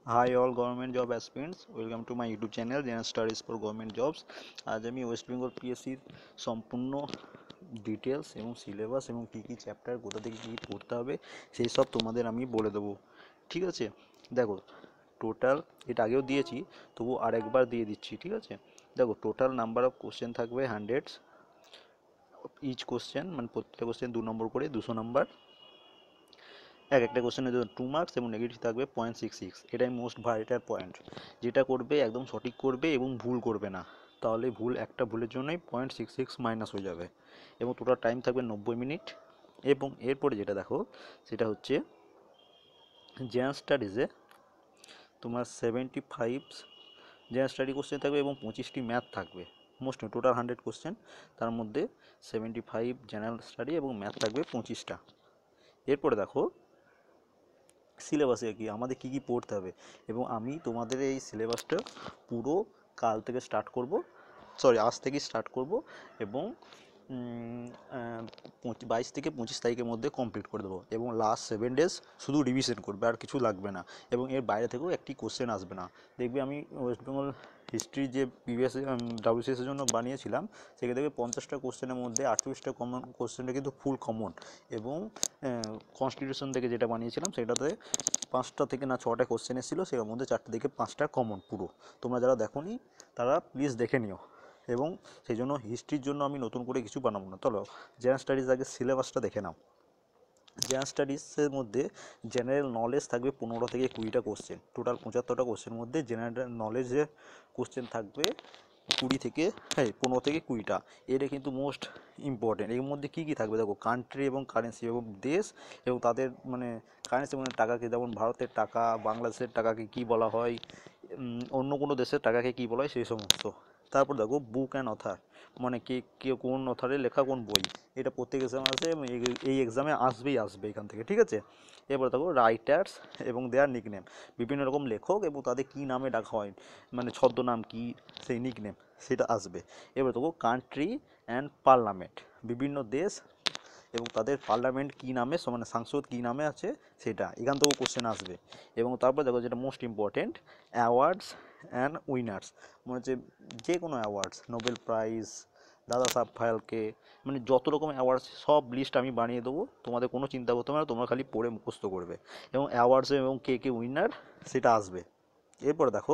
Hi all government job aspirants, welcome to my YouTube channel General Studies for Government Jobs। আজ আমি West Bengal পিএসসির সম্পূর্ণ details এবং syllabus এবং কী কী chapter কোথা থেকে কী পড়তে হবে সেই সব তোমাদের আমি বলে দেবো। ঠিক আছে, দেখো টোটাল এটা আগেও দিয়েছি, তবু আরেকবার দিয়ে দিচ্ছি। ঠিক আছে, দেখো টোটাল নাম্বার অফ কোশ্চেন থাকবে 100, ইচ কোশ্চেন মানে প্রত্যেকটা কোশ্চেন 2 নম্বর করে 200 নম্বর। একটা কোশ্চেনের জন্য 2 মার্কস এবং নেগেটিভ থাকবে 0.66। এটাই মোস্ট ভাইটাল পয়েন্ট, যেটা করবে একদম সঠিক করবে এবং ভুল করবে না, তাহলে একটা ভুলের জন্যই 0.66 মাইনাস হয়ে যাবে। এবং টোটাল টাইম থাকবে 90 মিনিট। এবং এরপরে যেটা দেখো সেটা হচ্ছে জেনারেল স্টাডিজে তোমার 75 জেনারেল স্টাডি কোশ্চেন থাকবে এবং 25টি ম্যাথ থাকবে। মোস্ট টোটাল 100 কোশ্চেন, তার মধ্যে 75 জেনারেল স্টাডি এবং ম্যাথ থাকবে 25টা। এরপরে দেখো সিলেবাসে কি আমাদের কী কী পড়তে হবে, এবং আমি তোমাদের এই সিলেবাসটা পুরো কাল থেকে স্টার্ট করব, আজ থেকে স্টার্ট করব এবং 22 থেকে 25 তারিখের মধ্যে কমপ্লিট করে দেবো। এবং লাস্ট 7 ডেজ শুধু রিভিশন করবে, আর কিছু লাগবে না। এবং এর বাইরে থেকেও একটি কোশ্চেন আসবে না। দেখবে আমি ওয়েস্ট বেঙ্গল হিস্ট্রি যে প্রিভিয়াস ডাব্লিউসিএস এর জন্য বানিয়েছিলাম, সেখানে দেখবে 50টা কোশ্চেনের মধ্যে 48টা কমন কোশ্চেনটা কিন্তু ফুল কমন। এবং কনস্টিটিউশন থেকে যেটা বানিয়েছিলাম সেটাতে 5টা থেকে না 6টা কোশ্চেন এসেছিলো, সেটার মধ্যে 4টে থেকে 5টা কমন পুরো। তোমরা যারা দেখোনি তারা প্লিজ দেখে নিও। এবং সেই জন্য হিস্ট্রির জন্য আমি নতুন করে কিছু বানাবো না। চলো জেনারেল স্টাডিজ আগে সিলেবাসটা দেখে নাও। জেনারেল স্টাডিজের মধ্যে জেনারেল নলেজ থাকবে 15 থেকে 20টা কোশ্চেন। টোটাল 75টা কোশ্চেনের মধ্যে জেনারেল নলেজের কোশ্চেন থাকবে 15 থেকে 20টা। এটা কিন্তু মোস্ট ইম্পর্টেন্ট। এর মধ্যে কী কী থাকবে দেখো, কান্ট্রি এবং কারেন্সি এবং দেশ এবং তাদের মানে কারেন্সি মানে টাকাকে, যেমন ভারতের টাকা, বাংলাদেশের টাকাকে কী বলা হয়, অন্য কোনো দেশের টাকাকে কী বলা হয়, সেই সমস্ত। তারপর দেখো বুক অ্যান্ড অথার, মানে কে কোন অথারের লেখা কোন বই, এটা প্রত্যেক এক্সামে আসে এবং এই এক্সামে আসবে এখান থেকে। ঠিক আছে, এবার দেখো রাইটার্স এবং দেয়ার নিকনেম, বিভিন্ন রকম লেখক এবং তাদের কী নামে ডাকা হয়, মানে ছদ্মনাম কী, সেই নিকনেম সেটা আসবে। এবার দেখো কান্ট্রি অ্যান্ড পার্লামেন্ট, বিভিন্ন দেশ এবং তাদের পার্লামেন্ট কী নামে, মানে সাংসদ কী নামে আছে সেটা এখান থেকেও কোশ্চেন আসবে। এবং তারপর দেখো যেটা most important, awards and winners, মানে হচ্ছে যে কোনো অ্যাওয়ার্ডস, নোবেল প্রাইজ, দাদা সাহেব ফালকে, মানে যত রকম অ্যাওয়ার্ডস সব লিস্ট আমি বানিয়ে দেবো, তোমাদের কোনো চিন্তা করতে হবে না, তোমরা খালি পড়ে মুখস্থ করবে। এবং অ্যাওয়ার্ডস এবং কে উইনার সেটা আসবে। এরপর দেখো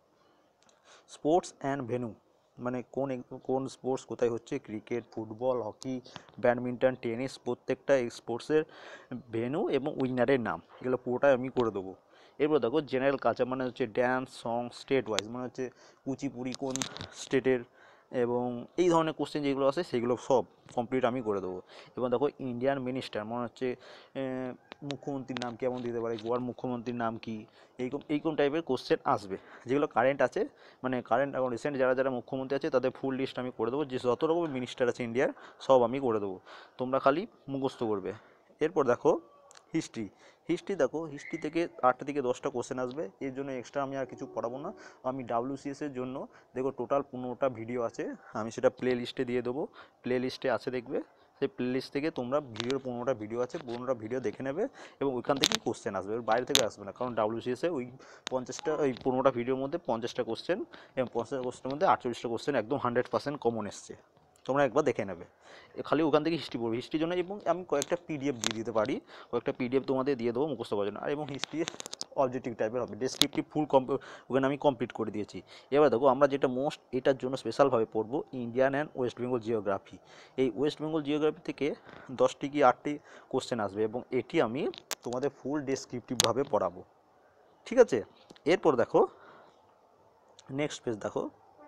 স্পোর্টস অ্যান্ড ভেন্যু, মানে কোন স্পোর্টস কোথায় হচ্ছে, cricket, football, hockey, badminton, tennis, প্রত্যেকটা স্পোর্টসের ভেন্যু এবং উইনারের নাম, এগুলো পুরোটাই আমি করে দেবো। এরপর দেখো জেনারেল কালচার, মানে হচ্ছে ড্যান্স, সং, স্টেট ওয়াইজ, মানে হচ্ছে কুচিপুড়ি কোন স্টেটের, এবং এই ধরনের কোশ্চেন যেগুলো আছে সেগুলো সব কমপ্লিট আমি করে দেবো। এবং দেখো ইন্ডিয়ান মিনিস্টার, মানে হচ্ছে মুখ্যমন্ত্রীর নাম কেমন দিতে পারে, গোয়ার মুখ্যমন্ত্রীর নাম কি, এইরকম টাইপের কোশ্চেন আসবে, যেগুলো কারেন্ট আছে, মানে কারেন্ট এবং রিসেন্ট যারা যারা মুখ্যমন্ত্রী আছে তাদের ফুল লিস্ট আমি করে দেবো, যে যত রকম মিনিস্টার আছে ইন্ডিয়ার সব আমি করে দেবো, তোমরা খালি মুখস্থ করবে। এরপর দেখো হিস্ট্রি। হিস্ট্রি থেকে 8টা থেকে 10টা কোশ্চেন আসবে, এর জন্য এক্সট্রা আমি আর কিছু পড়াবো না। আমি ডাব্লিউসিএস এর জন্য দেখো টোটাল 15টা ভিডিও আছে, আমি সেটা প্লে লিস্টে দিয়ে দেবো, প্লে লিস্টে আছে দেখবে, সেই প্লে লিস্ট থেকে তোমরা 15টা ভিডিও আছে, 15টা ভিডিও দেখে নেবে এবং ওইখান থেকেই কোশ্চেন আসবে, ওর বাইরে থেকে আসবে না। কারণ ডাব্লিউসিএসে ওই 15টা ভিডিওর মধ্যে 50টা কোশ্চেন এবং 50টা কোশ্চেনের মধ্যে 48টা কোশ্চেন একদম 100% কমন এসছে, তোমরা একবার দেখে নেবে। খালি ওখান থেকে হিস্ট্রি পড়বে, হিস্ট্রির জন্য এবং আমি কয়েকটা পিডিএফ দিয়ে দিতে পারি, কয়েকটা পিডিএফ তোমাদের দিয়ে দেবো মুখস্থ করার জন্য। আর এবং হিস্ট্রি অবজেক্টিভ টাইপের হবে, ডেসক্রিপটিভ ফুল ওখানে আমি কমপ্লিট করে দিয়েছি। এবার দেখো আমরা যেটা মোস্ট এটার জন্য স্পেশালভাবে পড়বো, Indian and West Bengal geography. এই ওয়েস্ট বেঙ্গল জিওগ্রাফি থেকে 10টি কি 8টি কোশ্চেন আসবে এবং এটি আমি তোমাদের ফুল ডেসক্রিপটিভভাবে পড়াবো। ঠিক আছে, এরপর দেখো নেক্সট পেজ দেখো,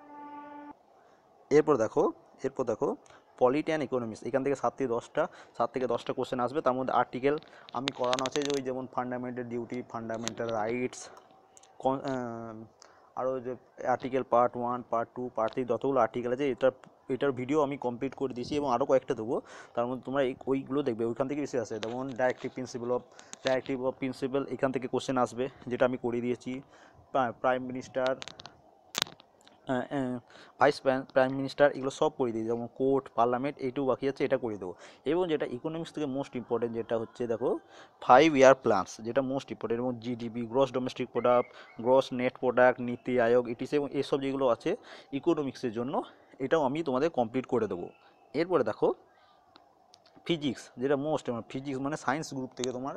এরপর দেখো এরপর দেখো পলিটি অ্যান্ড ইকোনমিক্স, এখান থেকে 7 থেকে 10টা কোশ্চেন আসবে। তার মধ্যে আর্টিকেল আমি করানো আছে, যে ওই যেমন ফান্ডামেন্টাল ডিউটি, ফান্ডামেন্টাল রাইটস, আরও যে আর্টিকেল পার্ট 1, পার্ট 2, পার্ট 3 যতগুলো আর্টিকেল আছে, এটার ভিডিও আমি কমপ্লিট করে দিয়েছি এবং আরও কয়েকটা দেবো। তার মধ্যে তোমরা ওইগুলো দেখবে, ওইখান থেকে বেশি আসে। যেমন ডাইরেক্টিভ অফ প্রিন্সিপাল, এখান থেকে কোশ্চেন আসবে, যেটা আমি করিয়ে দিয়েছি। Prime minister, vice prime minister, এগুলো সব করে দিই, যেমন কোর্ট, পার্লামেন্ট, এইটুকু বাকি আছে, এটা করে দেবো। এবং যেটা ইকোনমিক্স থেকে মোস্ট ইম্পর্টেন্ট, যেটা হচ্ছে দেখো 5 ইয়ার প্ল্যানস, যেটা মোস্ট ইম্পর্টেন্ট, এবং GDP, gross domestic product, gross net product, NITI Aayog, etc, এবং এসব যেগুলো আছে ইকোনমিক্সের জন্য, এটাও আমি তোমাদের কমপ্লিট করে দেবো। এরপরে দেখো ফিজিক্স, যেটা মোস্ট, ফিজিক্স মানে সায়েন্স গ্রুপ থেকে তোমার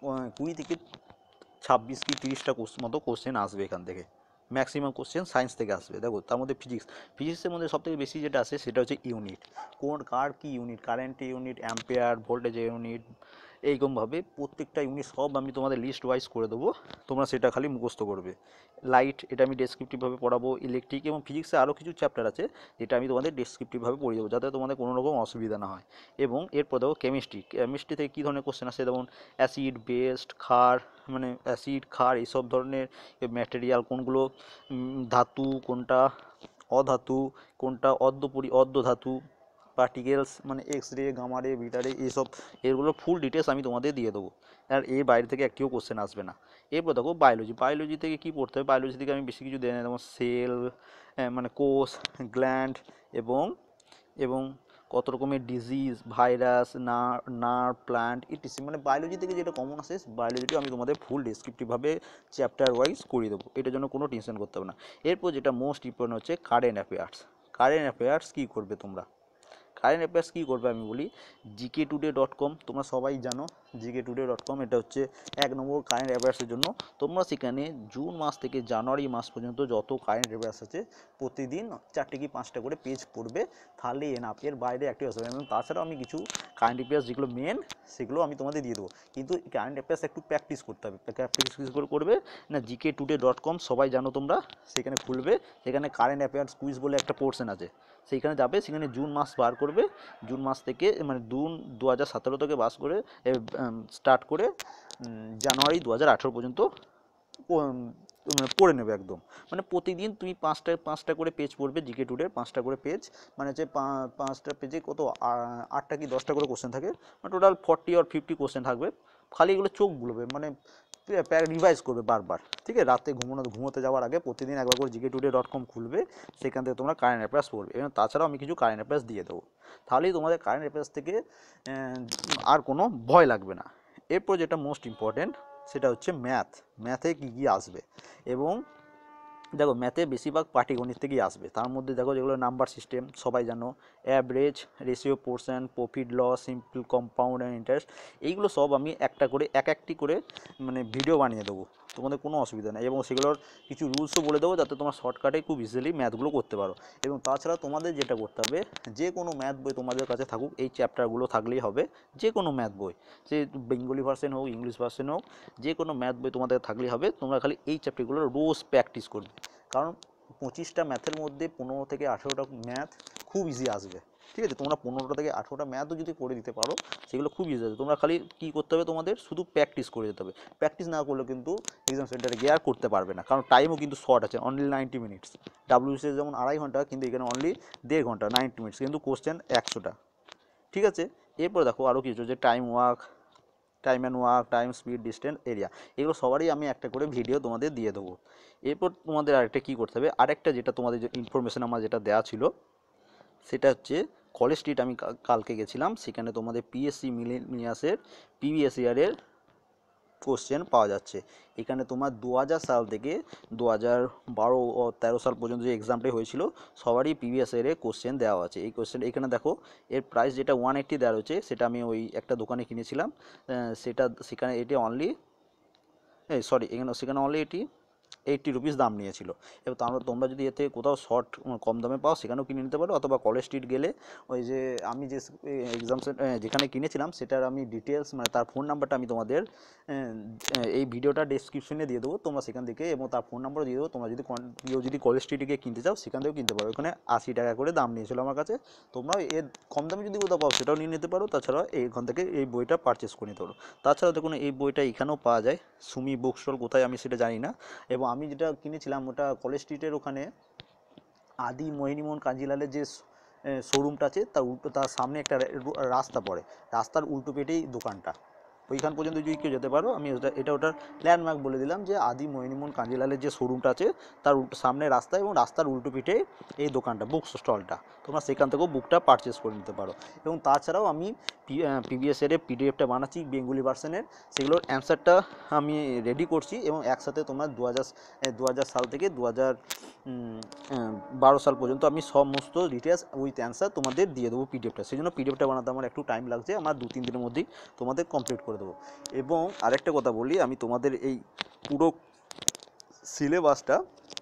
20 থেকে 26 কি 30টা মতো কোশ্চেন আসবে এখান থেকে, ম্যাক্সিমাম কোশ্চেন সায়েন্স থেকে আসবে। দেখো তার মধ্যে ফিজিক্সের মধ্যে সবথেকে বেশি যেটা আসে সেটা হচ্ছে ইউনিট, কোন কার কি unit, current unit, ampere, voltage unit, এইরকমভাবে প্রত্যেকটা ইউনিট সব আমি তোমাদের লিস্ট ওয়াইজ করে দেবো, তোমরা সেটা খালি মুখস্থ করবে। লাইট, এটা আমি ডেসক্রিপটিভভাবে পড়াবো। ইলেকট্রিক এবং ফিজিক্সে আরও কিছু চ্যাপ্টার আছে যেটা আমি তোমাদের ডেসক্রিপটিভভাবে পড়িয়ে দেবো, যাতে তোমাদের কোনো রকম অসুবিধা না হয়। এবং এরপর দেখো কেমিস্ট্রি থেকে কী ধরনের কোশ্চেন আসে, যেমন অ্যাসিড, বেস্ট, ক্ষার, মানে অ্যাসিড, ক্ষার, এইসব ধরনের ম্যাটেরিয়াল কোনগুলো, ধাতু কোনটা, অধাতু কোনটা, অর্ধ ধাতু, পার্টিকেলস মানে এক্স রে, গামা রে, বিটা রে, এইসব, এগুলো ফুল ডিটেলস আমি তোমাদের দিয়ে দেবো। আর এর বাইরে থেকে একটিও কোশ্চেন আসবে না। এরপর দেখো বায়োলজি থেকে কী পড়তে হবে, বায়োলজি থেকে আমি বেশি কিছু দেয় না, যেমন সেল, মানে কোষ, গ্ল্যান্ড, এবং এবং কত রকমের disease, virus, nerve, plant, etc, মানে বায়োলজি থেকে যেটা কমন আসে বায়োলজিটিও আমি তোমাদের ফুল ডেসক্রিপটিভভাবে চ্যাপ্টার ওয়াইজ করিয়ে দেবো, এটার জন্য কোনো টেনশন করতে হবে না। এরপর যেটা মোস্ট ইম্পর্টেন্ট হচ্ছে কারেন্ট অ্যাফেয়ার্স কী করবে তোমরা, কারেন্ট অ্যাফেয়ার্স কী করবে আমি বলি। gk-today.com তোমরা সবাই জানো, gk-today.com এটা হচ্ছে 1 নম্বর কারেন্ট অ্যাফেয়ার্সের জন্য। তোমরা সেখানে জুন মাস থেকে জানুয়ারি মাস পর্যন্ত যত কারেন্ট অ্যাফেয়ার্স আছে প্রতিদিন 4টে কি 5টা করে পেজ পড়বে, তাহলেই এনাফ, এর বাইরে একটি আসবে। এবং তাছাড়াও আমি কিছু কারেন্ট অ্যাফেয়ার্স যেগুলো মেন সেগুলো আমি তোমাদের দিয়ে দেবো, কিন্তু কারেন্ট অ্যাফেয়ার্স একটু প্র্যাকটিস করতে হবে। প্র্যাকটিস করে করবে না, gk-today.com সবাই জানো তোমরা, সেখানে খুলবে, সেখানে কারেন্ট অ্যাফেয়ার্স কুইজ বলে একটা পোর্শন আছে, সেইখানে যাবে, সেখানে জুন মাস বার করবে, জুন মাস থেকে মানে জুন 2017 থেকে বাস করে স্টার্ট করে জানুয়ারি 2018 পর্যন্ত মানে পড়ে নেবে একদম। মানে প্রতিদিন তুমি 5টা করে পেজ পড়বে, gk-today 5টা করে পেজ, মানে হচ্ছে 5টা পেজে কত 8টা কি 10টা করে কোশ্চেন থাকে, মানে টোটাল 40 or 50 কোশ্চেন থাকবে। খালি এগুলো চোখ বুলবে, মানে রিভাইজ করবে বারবার, ঠিক আছে? রাতে ঘুমোতে যাওয়ার আগে প্রতিদিন একবার করে gk-today.com খুলবে, সেখান থেকে তোমরা কারেন্ট অ্যাফেয়ার্স পড়বে। এবং তাছাড়াও আমি কিছু কারেন্ট অ্যাফেয়ার্স দিয়ে দেবো, তাহলেই তোমাদের কারেন্ট অ্যাফেয়ার্স থেকে আর কোনো ভয় লাগবে না। এরপর যেটা মোস্ট ইম্পর্টেন্ট সেটা হচ্ছে ম্যাথে কী কী আসবে। এবং দেখো ম্যাথে বেশিরভাগ পাটিগণিত থেকেই আসবে, তার মধ্যে দেখো যেগুলো নাম্বার সিস্টেম সবাই জানো, average, ratio, portion, profit loss, simple, compound and interest, এইগুলো সব আমি একটা করে একটি করে মানে ভিডিও বানিয়ে দেবো, তোমাদের কোনো অসুবিধা নেই। এবং সেগুলোর কিছু রুলসও বলে দেবো, যাতে তোমরা শর্টকাটে খুব ইজিলি ম্যাথগুলো করতে পারো। এবং তাছাড়া তোমাদের যেটা করতে হবে, যে কোনো ম্যাথ বই তোমাদের কাছে থাকুক, এই চ্যাপ্টারগুলো থাকলেই হবে। যে কোনো ম্যাথ বই, সে বেঙ্গলি ভার্সন হোক, ইংলিশ ভার্সন হোক, যে কোনো ম্যাথ বই তোমাদের থাকলেই হবে। তোমরা খালি এই চ্যাপ্টারগুলো রোজ প্র্যাকটিস করবে, কারণ 25টা ম্যাথের মধ্যে 15 থেকে 18টা ম্যাথ খুব ইজি আসবে, ঠিক আছে? তোমরা 15টা থেকে 18টা ম্যাথও যদি করে দিতে পারো, সেগুলো খুব ইজি আসবে। তোমরা খালি কী করতে হবে, তোমাদের শুধু প্র্যাকটিস করে যেতে হবে। প্র্যাকটিস না করলে কিন্তু এক্সাম সেন্টারে গিয়ে আর করতে পারবে না, কারণ টাইমও কিন্তু শর্ট আছে, অনলি 90 মিনিটস। ডাব্লিউবিসিএস যেমন 2.5 ঘন্টা, কিন্তু এখানে অনলি 1.5 ঘন্টা, 90 মিনিটস, কিন্তু কোশ্চেন 100টা, ঠিক আছে? এরপর দেখো আরও কিছু যে time and work, time, speed, distance, area, এগুলো সবারই আমি একটা করে ভিডিও তোমাদের দিয়ে দেবো। এরপর তোমাদের আরেকটা কী করতে হবে, আরেকটা যেটা তোমাদের যে ইনফরমেশান আমার যেটা দেওয়া ছিল, সেটা হচ্ছে কলেজ স্ট্রিট আমি কালকে গেছিলাম, সেখানে তোমাদের পিএসসি মিলেনিয়াসের প্রিভিয়াস ইয়ারের কোশ্চেন পাওয়া যাচ্ছে। এখানে তোমার 2000 সাল থেকে 2012 ও 13 সাল পর্যন্ত যে এক্সামটাই হয়েছিল, সবারই প্রিভিয়াস ইয়ারে কোশ্চেন দেওয়া আছে। এই কোশ্চেন এখানে দেখো, এর প্রাইস যেটা 180 দেওয়া রয়েছে, সেটা আমি ওই একটা দোকানে কিনেছিলাম, সেখানে এটি অনলি সেখানে অনলি 80 রুপিস দাম নিয়েছিল। এবং তোমরা যদি এতে কোথাও কম দামে পাও, সেখানেও কিনে নিতে পারো, অথবা কলেজ স্ট্রিট গেলে ওই যে আমি যে এক্সাম যেখানে কিনেছিলাম সেটার আমি ডিটেলস, মানে তার ফোন নাম্বারটা আমি তোমাদের এই ভিডিওটা ডেসক্রিপশনে দিয়ে দেবো, তোমরা সেখান থেকে, এবং তার ফোন নাম্বারও দিয়ে দেবো। তোমরা যদি কেউ যদি কলেজ স্ট্রিটে গিয়ে কিনতে চাও, সেখান থেকেও কিনতে পারো। ওখানে 80 টাকা করে দাম নিয়েছিল আমার কাছে। তোমরাও এর কম দামে যদি কোথাও পাও, সেটাও নিয়ে নিতে পারো। তাছাড়া এইখান থেকে এই বইটা পারচেস করে নিতে পারো। তাছাড়াও দেখুন, এই বইটা এখানেও পাওয়া যায়, সুমি বুক স্টল, কোথায় আমি সেটা জানি না। এবং আমি যেটা কিনেছিলাম ওটা কলেজ স্ট্রিটের ওখানে আদি মোহিনীমোহন কাঞ্জিলালের যে শোরুমটা আছে, তার সামনে একটা রাস্তা পড়ে, রাস্তার উল্টো পেটেই দোকানটা, ওইখান পর্যন্ত যদি কেউ যেতে পারো, আমি এটা ওটার ল্যান্ডমার্ক বলে দিলাম যে আদি মোহিনীমোহন কাঞ্জিলালের যে শোরুমটা আছে তার সামনে রাস্তা, এবং রাস্তার উল্টো পিঠে এই দোকানটা, বুক স্টলটা, তোমরা সেখান থেকেও বুকটা পারচেস করে নিতে পারো। এবং তাছাড়াও আমি প্রিভিয়াস ইয়ারের পিডিএফটা বানাচ্ছি বেঙ্গলি ভার্সনের, সেগুলোর অ্যান্সারটা আমি রেডি করছি, এবং একসাথে তোমরা 2000 সাল থেকে 2012 সাল পর্যন্ত আমি সমস্ত ডিটেলস উইথ অ্যান্সার তোমাদের দিয়ে দেবো পিডিএফটা। সেই জন্য পিডিএফটা বানাতে আমার একটু টাইম লাগছে, আমার 2-3 দিনের মধ্যেই তোমাদের কমপ্লিট করে দেবো। এবং আরেকটা কথা বলি, আমি তোমাদের এই পুরো সিলেবাসটা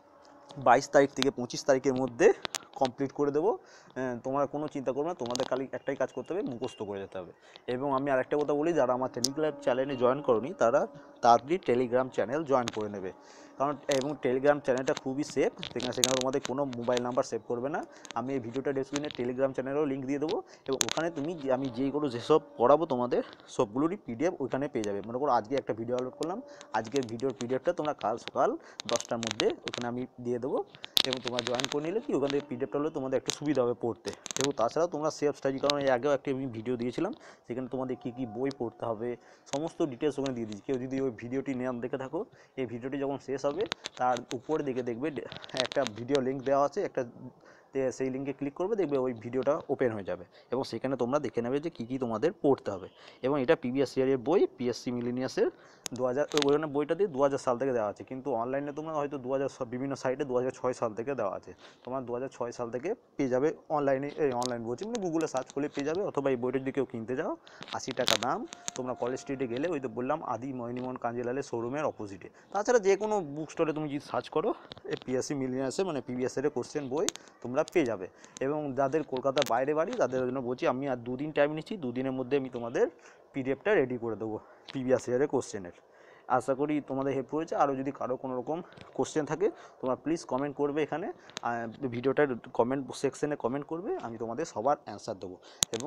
22 তারিখ থেকে 25 তারিখের মধ্যে কমপ্লিট করে দেবো। তোমরা কোনো চিন্তা করবে না, তোমাদের খালি একটাই কাজ করতে হবে, মুখস্থ করে যেতে হবে। এবং আমি আরেকটা কথা বলি, যারা আমার টেলিগ্রাম চ্যানেলে জয়েন করনি তারা তাড়াতাড়ি টেলিগ্রাম চ্যানেল জয়েন করে নেবে, কারণ এবং টেলিগ্রাম চ্যানেলটা খুবই সেফ, সেখানে তোমাদের কোনো মোবাইল নাম্বার সেভ করবে না। আমি এই ভিডিওটা ডেসক্রিপশনে টেলিগ্রাম চ্যানেলেও লিঙ্ক দিয়ে দেবো, এবং ওখানে আমি যেইগুলো যেসব পড়াবো তোমাদের সবগুলোরই পিডিএফ ওইখানে পেয়ে যাবে। মনে করো আজকে একটা ভিডিও আপলোড করলাম, আজকের ভিডিওর পিডিএফটা তোমরা কাল সকাল 10টার মধ্যে ওখানে আমি দিয়ে দেবো, এবং তোমরা জয়েন করে নিলে কি ওখান থেকে পিডিএফটা হলে তোমাদের একটু সুবিধা হবে পড়তে। এবং তাছাড়াও তোমরা সেফ স্টাডি, কারণ এর আগেও একটা আমি ভিডিও দিয়েছিলাম, সেখানে তোমাদের কী কী বই পড়তে হবে সমস্ত ডিটেলস ওখানে দিয়ে দিচ্ছি। কেউ যদি ওই ভিডিওটি না দেখে থাকো, এই ভিডিওটি যখন শেষ হবে তার উপরে দিকে দেখবে একটা ভিডিও লিঙ্ক দেওয়া আছে, সেই লিঙ্কে ক্লিক করবে, দেখবে ওই ভিডিওটা ওপেন হয়ে যাবে, এবং সেখানে তোমরা দেখে নেবে যে কী কী তোমাদের পড়তে হবে। এবং এটা প্রিভিয়াস ইয়ারের বই, পিএসসি মিলেনিয়াসের 2000, ওখানে বইটা দিয়ে 2000 সাল থেকে দেওয়া আছে, কিন্তু অনলাইনে তোমরা হয়তো 2000 বিভিন্ন সাইটে 2006 সাল থেকে দেওয়া আছে। তোমরা 2006 সাল থেকে পেয়ে যাবে অনলাইনে, অনলাইন বলছি মানে গুগলে সার্চ করলে পেয়ে যাবে, অথবা এই বইটা যদি কেউ কিনতে যাও 80 টাকা দাম, তোমরা কলেজ স্ট্রিটে গেলে ওই তো বললাম আদি মোহিনীমোহন কাঞ্জিলালের শোরুমের অপোজিটে। তাছাড়া যে কোনো বুক স্টোরে তুমি যদি সার্চ করো এই পিএসসি মিলেনিয়াসে মানে প্রিভিয়াস ইয়ারের কোশ্চেন বই তোমরা পেয়ে যাবে। এবং যাদের কলকাতার বাইরে বাড়ি তাদের জন্য বলছি, আমি আর 2 দিন টাইম নিচ্ছি, 2 দিনের মধ্যে আমি তোমাদের পিডিএফটা রেডি করে দেবো প্রিভিয়াস ইয়ারের কোশ্চেনের। আশা করি তোমাদের হেল্প হয়েছে। আরও যদি কারো কোনো রকম কোশ্চেন থাকে তোমরা প্লিজ কমেন্ট করবে, এখানে ভিডিওটার কমেন্ট সেকশনে কমেন্ট করবে, আমি তোমাদের সবার অ্যান্সার দেবো। এবং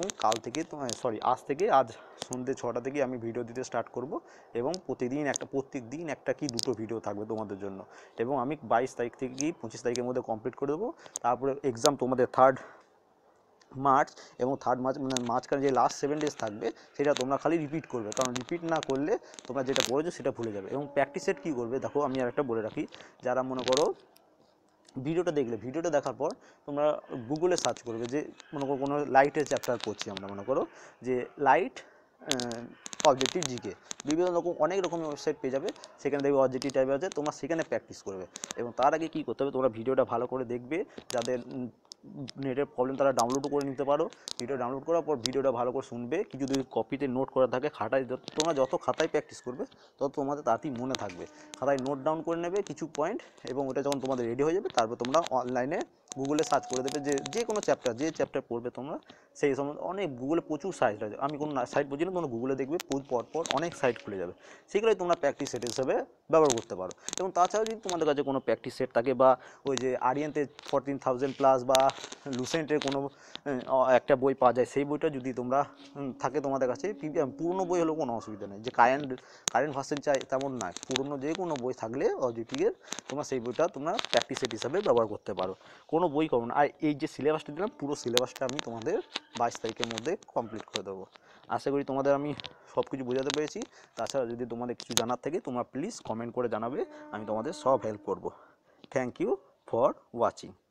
আজ থেকে আজ সন্ধ্যে 6টা থেকে আমি ভিডিও দিতে স্টার্ট করব, এবং প্রত্যেক দিন একটা কি দুটো ভিডিও থাকবে তোমাদের জন্য। এবং আমি 22 তারিখ থেকে 25 তারিখের মধ্যে কমপ্লিট করে দেবো। তারপরে এক্সাম তোমাদের 3rd মার্চ, এবং 3rd মার্চ মানে মাঝখানে যে লাস্ট 7 ডেজ থাকবে সেটা তোমরা খালি রিপিট করবে, কারণ রিপিট না করলে তোমরা যেটা পড়েছো সেটা ভুলে যাবে। এবং প্র্যাকটিস সেট কী করবে দেখো, আমি আরেকটা বলে রাখি, যারা মনে করো ভিডিওটা দেখার পর তোমরা গুগলে সার্চ করবে, যে মনে করো কোনো লাইটের চ্যাপ্টার পড়ছি আমরা, মনে করো যে লাইট অবজেক্টিভ জিকে, বিভিন্ন রকম অনেক রকমের ওয়েবসাইট পেয়ে যাবে, সেখানে দেখবে অবজেক্টিভ টাইপের আছে, তোমরা সেখানে প্র্যাকটিস করবে। এবং তার আগে কী করতে হবে, তোমরা ভিডিওটা ভালো করে দেখবে, যাদের নেটের প্রবলেম তারা ডাউনলোডও করে নিতে পারো। ভিডিও ডাউনলোড করার পর ভিডিওটা ভালো করে শুনবে, কিছু যদি কপিতে নোট করা থাকে খাতায়, তোমরা যত খাতায় প্র্যাকটিস করবে তত তোমাদের তাড়াতাড়ি মনে থাকবে। খাতায় নোট ডাউন করে নেবে কিছু পয়েন্ট, এবং ওটা যখন তোমাদের রেডি হয়ে যাবে তারপর তোমরা অনলাইনে গুগলে সার্চ করে দেবে যে কোনো যে চ্যাপ্টার পড়বে তোমরা, সেই সময় অনেক গুগলে প্রচুর সাইট আছে, আমি কোনো সাইট বলছি না, তোমরা গুগলে দেখবে পরপর অনেক সাইট খুলে যাবে, সেগুলোই তোমরা প্র্যাকটিস সেট হিসেবে ব্যবহার করতে পারো। এবং তাছাড়াও যদি তোমাদের কাছে কোনো প্র্যাকটিস সেট থাকে, বা ওই যে আরিয়ানতে 14,000+ বা লুসেন্টের কোনো একটা বই পাওয়া যায়, সেই বইটা যদি তোমরা থাকে তোমাদের কাছে, পুরনো বই হলেও কোনো অসুবিধা নেই, যে কারেন্ট ভার্সন চাই তেমন নয়, পুরনো যে কোনো বই থাকলে অবজেক্টিভের তোমরা সেই বইটা তোমরা প্র্যাকটিস সেট হিসাবে ব্যবহার করতে পারো, কোনো বই করো না। আর এই যে সিলেবাসটা দিলাম পুরো সিলেবাসটা আমি তোমাদের 22 তারিখের মধ্যে কমপ্লিট করে দেবো। আশা করি তোমাদের আমি সব কিছু বোঝাতে পেরেছি। তাছাড়া যদি তোমাদের কিছু জানার থাকে তোমরা প্লিজ কমেন্ট করে জানাবে, আমি তোমাদের সব হেল্প করব। Thank you for watching.